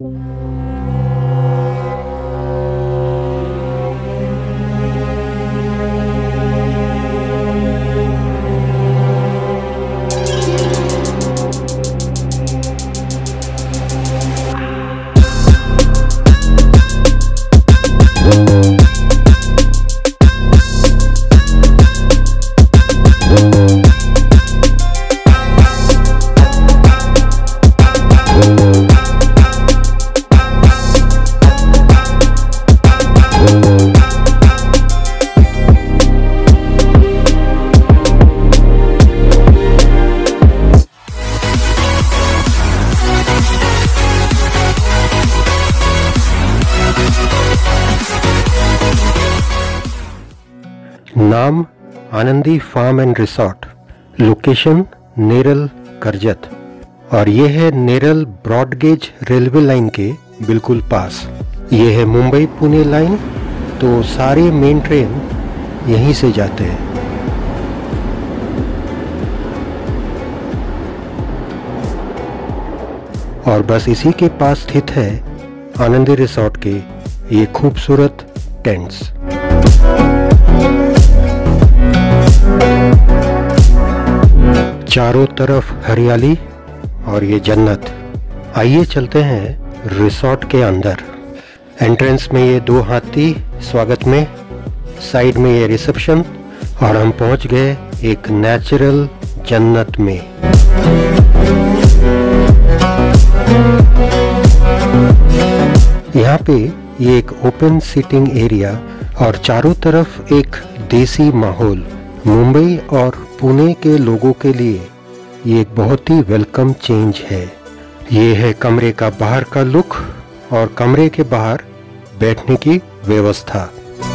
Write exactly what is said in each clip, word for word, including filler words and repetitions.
नाम Anandi farm and resort, location Neral Karjat, और ये है नेरल ब्रॉडगेज रेलवे लाइन के बिल्कुल पास। ये है मुंबई पुणे लाइन, तो सारे मेन ट्रेन यहीं से जाते हैं। और बस इसी के पास स्थित है आनंदी रिसोर्ट के ये खूबसूरत टेंट्स। चारों तरफ हरियाली और ये जन्नत। आइए चलते हैं रिसोर्ट के अंदर। एंट्रेंस में ये दो हाथी स्वागत में, साइड में ये रिसेप्शन, और हम पहुंच गए एक नेचुरल जन्नत में। यहाँ पे ये एक ओपन सीटिंग एरिया और चारों तरफ एक देसी माहौल। मुंबई और पुणे के लोगों के लिए ये एक बहुत ही वेलकम चेंज है। ये है कमरे का बाहर का लुक और कमरे के बाहर बैठने की व्यवस्था।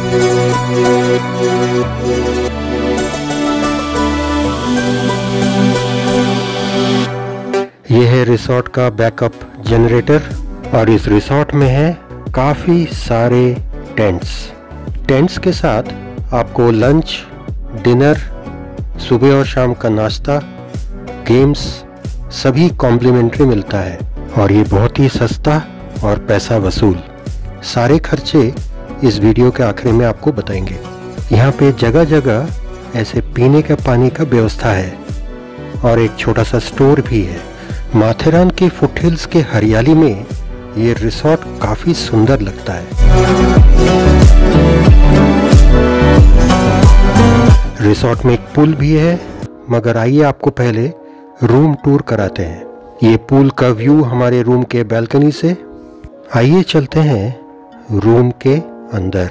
ये है रिसोर्ट का बैकअप जनरेटर, और इस रिसोर्ट में है काफी सारे टेंट्स। टेंट्स के साथ आपको लंच, डिनर, सुबह और शाम का नाश्ता, गेम्स सभी कॉम्प्लीमेंट्री मिलता है, और ये बहुत ही सस्ता और पैसा वसूल। सारे खर्चे इस वीडियो के आखिर में आपको बताएंगे। यहाँ पे जगह जगह ऐसे पीने का पानी का व्यवस्था है और एक छोटा सा स्टोर भी है। माथेरान के फुटहिल्स के हरियाली में ये रिसोर्ट काफी सुंदर लगता है। रिसोर्ट में एक पूल भी है, मगर आइए आपको पहले रूम टूर कराते हैं। ये पूल का व्यू हमारे रूम के बालकनी से। आइए चलते हैं रूम के अंदर।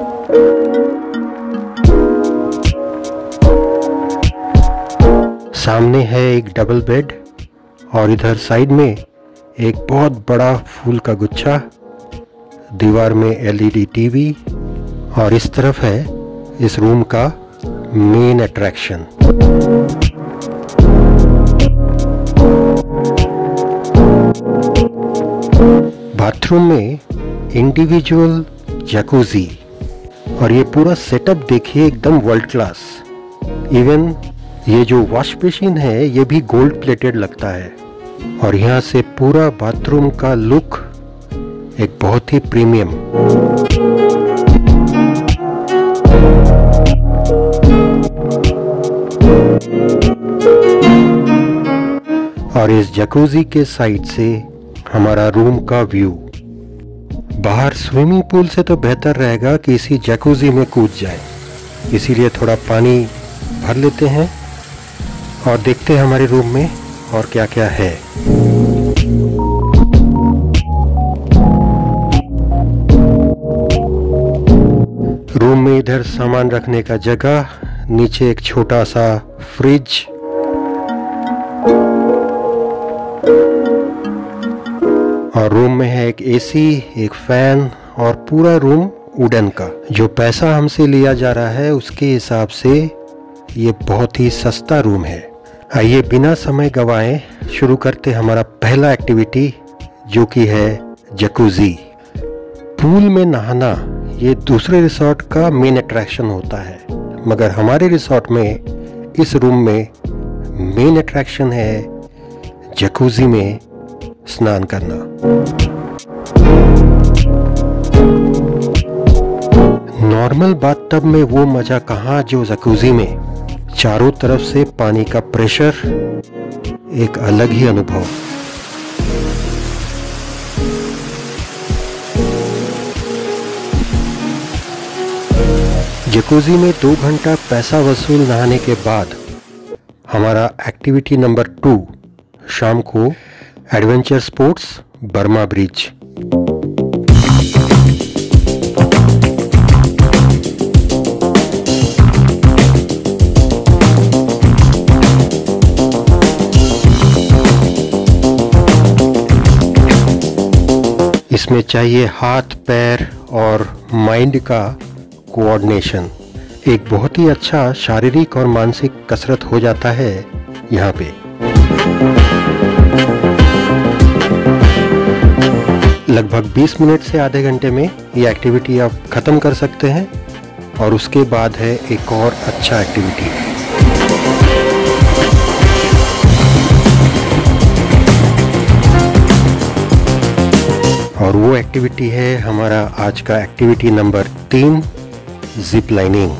सामने है एक डबल बेड और इधर साइड में एक बहुत बड़ा फूल का गुच्छा, दीवार में एलईडी टीवी, और इस तरफ है इस रूम का मेन अट्रैक्शन। बाथरूम में इंडिविजुअल जैकुजी, और ये पूरा सेटअप देखिए एकदम वर्ल्ड क्लास। इवन ये जो वॉश बेसिन है ये भी गोल्ड प्लेटेड लगता है, और यहाँ से पूरा बाथरूम का लुक एक बहुत ही प्रीमियम। और इस जैकुजी के साइड से हमारा रूम का व्यू। बाहर स्विमिंग पूल से तो बेहतर रहेगा कि इसी जैकुजी में कूद जाए, इसीलिए थोड़ा पानी भर लेते हैं और देखते हैं हमारे रूम में और क्या क्या है। रूम में इधर सामान रखने का जगह, नीचे एक छोटा सा फ्रिज, और रूम में है एक एसी, एक फैन, और पूरा रूम वुडन का। जो पैसा हमसे लिया जा रहा है उसके हिसाब से ये बहुत ही सस्ता रूम है। आइए बिना समय गवाएं शुरू करते हमारा पहला एक्टिविटी, जो कि है जैकुजी। पूल में नहाना ये दूसरे रिसोर्ट का मेन अट्रैक्शन होता है, मगर हमारे रिसोर्ट में इस रूम में मेन अट्रैक्शन है जैकुजी में स्नान करना। नॉर्मल बाथटब में वो मजा कहाँ जो जकूजी में। चारों तरफ से पानी का प्रेशर, एक अलग ही अनुभव। जकूजी में दो घंटा पैसा वसूल नहाने के बाद हमारा एक्टिविटी नंबर टू शाम को एडवेंचर स्पोर्ट्स बर्मा ब्रिज। इसमें चाहिए हाथ पैर और माइंड का कोऑर्डिनेशन। एक बहुत ही अच्छा शारीरिक और मानसिक कसरत हो जाता है यहाँ पे। लगभग बीस मिनट से आधे घंटे में ये एक्टिविटी आप ख़त्म कर सकते हैं और उसके बाद है एक और अच्छा एक्टिविटी। और वो एक्टिविटी है हमारा आज का एक्टिविटी नंबर तीन, जिप लाइनिंग।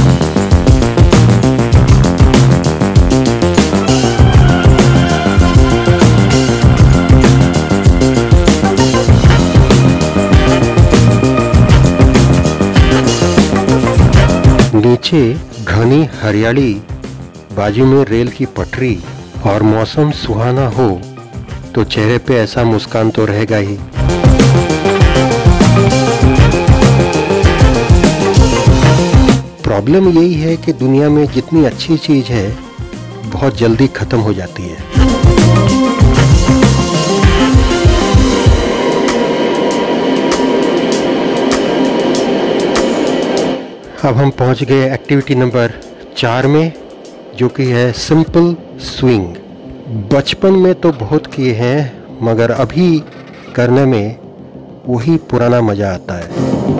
नीचे घनी हरियाली, बाजू में रेल की पटरी और मौसम सुहाना हो तो चेहरे पे ऐसा मुस्कान तो रहेगा ही। प्रॉब्लम यही है कि दुनिया में जितनी अच्छी चीज है बहुत जल्दी खत्म हो जाती है। अब हम पहुंच गए एक्टिविटी नंबर चार में, जो कि है सिंपल स्विंग। बचपन में तो बहुत किए हैं मगर अभी करने में वही पुराना मजा आता है।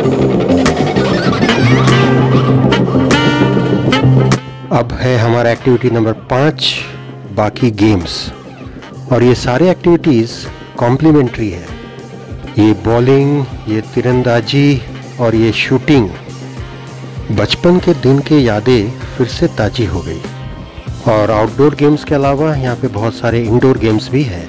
अब है हमारा एक्टिविटी नंबर पाँच, बाकी गेम्स। और ये सारे एक्टिविटीज़ कॉम्प्लीमेंट्री है। ये बॉलिंग, ये तीरंदाजी और ये शूटिंग। बचपन के दिन के यादें फिर से ताज़ी हो गई। और आउटडोर गेम्स के अलावा यहाँ पे बहुत सारे इंडोर गेम्स भी हैं।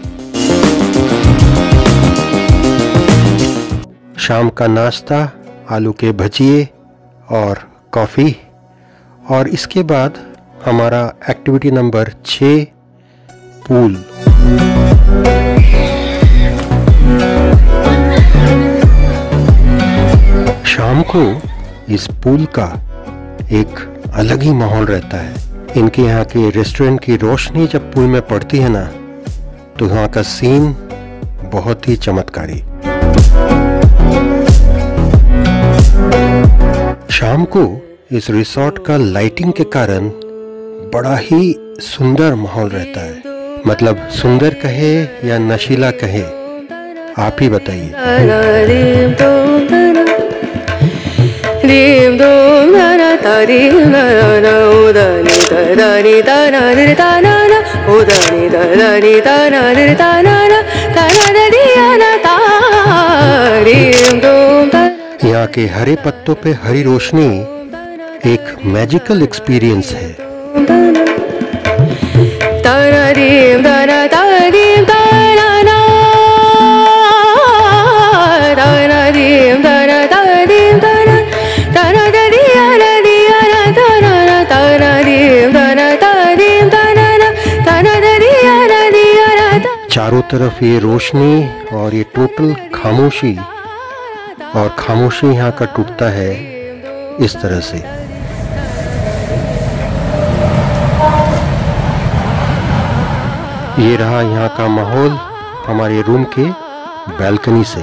शाम का नाश्ता, आलू के भजिए और कॉफ़ी। और इसके बाद हमारा एक्टिविटी नंबर छः, पूल। शाम को इस पूल का एक अलग ही माहौल रहता है। इनके यहाँ के रेस्टोरेंट की रोशनी जब पूल में पड़ती है ना, तो यहाँ का सीन बहुत ही चमत्कारी। शाम को इस रिसोर्ट का लाइटिंग के कारण बड़ा ही सुंदर माहौल रहता है। मतलब सुंदर कहे या नशीला कहे, आप ही बताइए। यहाँ के हरे पत्तों पे हरी रोशनी एक मैजिकल एक्सपीरियंस है। चारों तरफ ये रोशनी और ये टोटल खामोशी, और खामोशी यहाँ का टूटता है इस तरह से। ये रहा यहाँ का माहौल हमारे रूम के बैल्कनी से।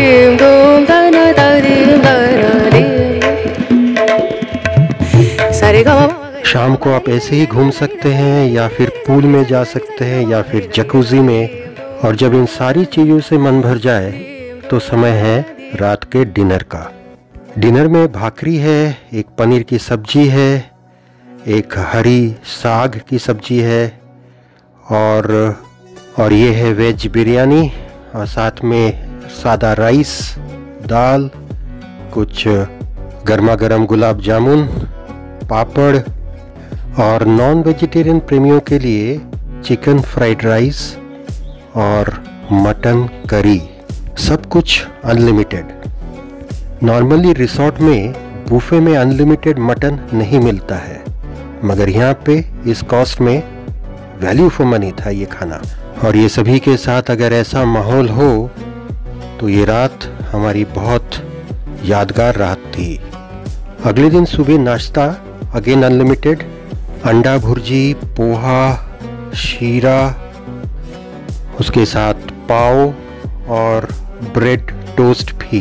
शाम को आप ऐसे ही घूम सकते हैं या फिर पूल में जा सकते हैं या फिर जकूजी में। और जब इन सारी चीज़ों से मन भर जाए तो समय है रात के डिनर का। डिनर में भाकरी है, एक पनीर की सब्जी है, एक हरी साग की सब्जी है और और ये है वेज बिरयानी और साथ में सादा राइस, दाल, कुछ गर्मा गर्म गुलाब जामुन, पापड़ और नॉन वेजिटेरियन प्रेमियों के लिए चिकन फ्राइड राइस और मटन करी, सब कुछ अनलिमिटेड। नॉर्मली रिसोर्ट में बुफे में अनलिमिटेड मटन नहीं मिलता है, मगर यहाँ पे इस कॉस्ट में वैल्यू फॉर मनी था ये खाना। और ये सभी के साथ अगर ऐसा माहौल हो तो ये रात हमारी बहुत यादगार रात थी। अगले दिन सुबह नाश्ता अगेन अनलिमिटेड, अंडा भुर्जी, पोहा, शीरा, उसके साथ पाव और ब्रेड टोस्ट भी।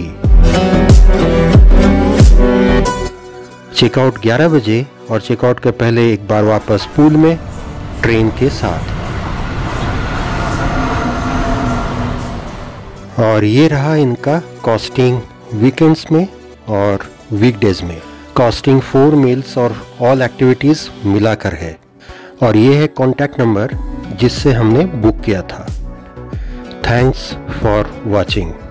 चेकआउट ग्यारह बजे और चेकआउट के पहले एक बार वापस पूल में ट्रेन के साथ। और ये रहा इनका कॉस्टिंग वीकेंड्स में और वीकडेज में। कॉस्टिंग फोर मील्स और ऑल एक्टिविटीज़ मिलाकर है। और ये है कॉन्टैक्ट नंबर जिससे हमने बुक किया था। Thanks for watching.